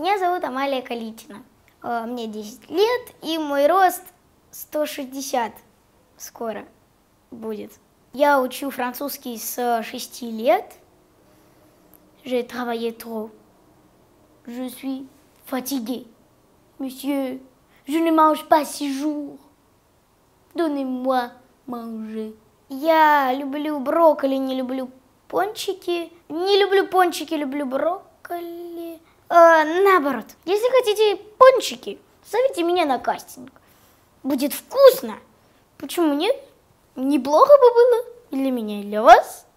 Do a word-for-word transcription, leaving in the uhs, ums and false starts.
Меня зовут Амалия Калитина. Э, Мне десять лет, и мой рост сто шестьдесят скоро будет. Я учу французский с шести лет. J'ai travaillé trop. Je suis fatiguée. Monsieur, je ne mange pas six jours. Donnez-moi manger. Я люблю брокколи, не люблю пончики. Не люблю пончики, люблю брокколи. Э, наоборот, если хотите пончики, зовите меня на кастинг. Будет вкусно. Почему нет? Неплохо бы было и для меня, и для вас.